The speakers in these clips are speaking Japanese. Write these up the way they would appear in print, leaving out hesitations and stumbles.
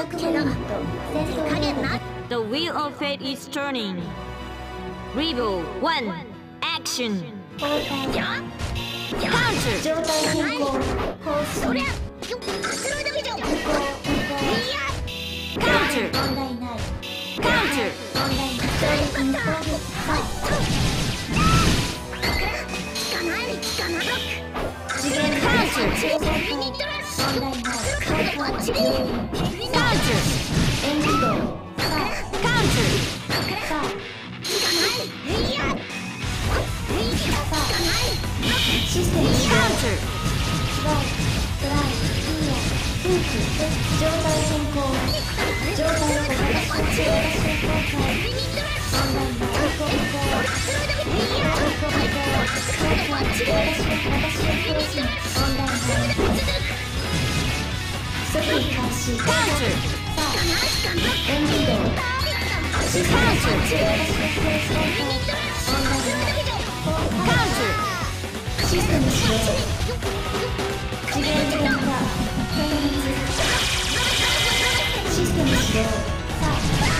The wheel of fate is turning. Rebel 1 action. Counter. 状態変更方針 Counter. 問題ない Counter. 問題ない衝撃に攻撃次元の Counter. 問題ない Counter. 演技動 Counter. さあシステム始動 Counter. スライドライヒーラー空気状態変更状態を保持した中型進行体問題の通行移行私の方針問題ない即位開始 Counter. さあ演技動システム始動私の進行体問題ない Counter. システム始動次元変化変異システム始動さあ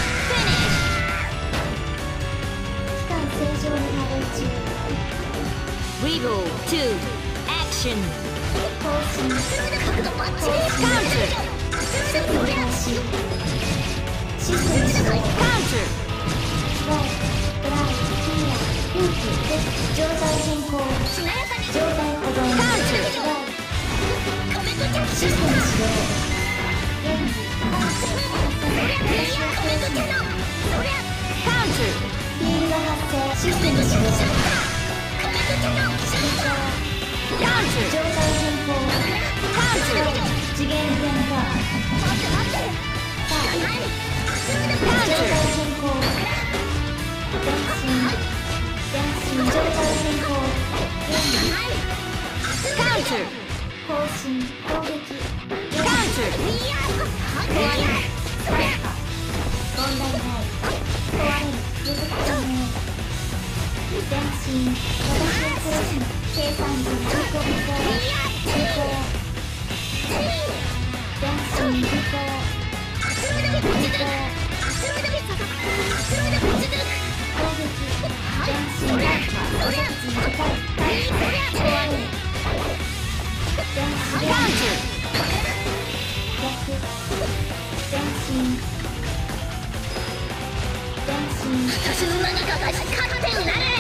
期間正常に波動中 Rebel 2 action. 更新 Counter. 即位開始システム始動 Counter. スライドライヒーラー空気状態変更状態保存 Counter. スライシステム始動演技 Counter. フィールド発生システム始動 Counter. 状態変更 Counter. 次元変化さあ状態 Counter. 変更前進状態変更演技 Counter. 更新攻撃 Counter. 壊れる問題ない壊れる予測可能前進私を殺すな計算時自己移行移行前進移行移行攻撃前進落下予測値短い壊れる前進 Counter. 逆前進前進私の何かが光ってうなる